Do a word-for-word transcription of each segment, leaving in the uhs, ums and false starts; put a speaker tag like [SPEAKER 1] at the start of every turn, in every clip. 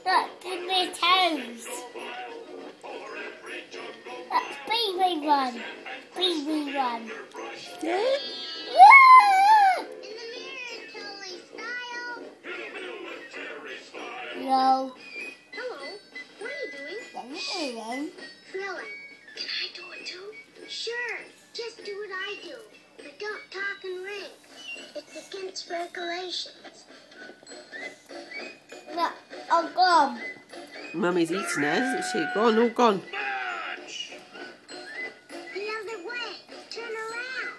[SPEAKER 1] Look, in their toes. That's baby one. Baby one.
[SPEAKER 2] Yeah?
[SPEAKER 1] No.
[SPEAKER 3] Hello, what are you doing?
[SPEAKER 1] Hello.
[SPEAKER 3] Drilling. Can I do it too? Sure, just do what I do. But don't talk and ring. It's against regulations.
[SPEAKER 1] No, oh, gone.
[SPEAKER 2] Mummy's eating her, isn't she? Gone, all gone.
[SPEAKER 3] The other way. Turn around.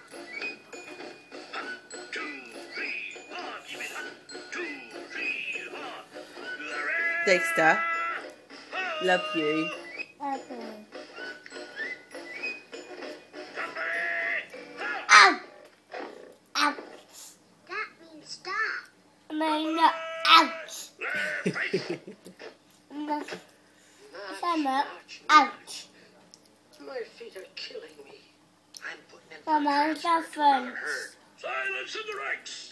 [SPEAKER 4] Two, three, four. Keep it up. Two, three, four.
[SPEAKER 2] Dexter, love you.
[SPEAKER 1] Okay. Ow! Ouch!
[SPEAKER 3] That means stop.
[SPEAKER 1] No, no, ouch! No. Summer, ouch!
[SPEAKER 4] My feet are killing me. I'm putting in
[SPEAKER 1] Mama, it's our friends.
[SPEAKER 4] Silence in the ranks.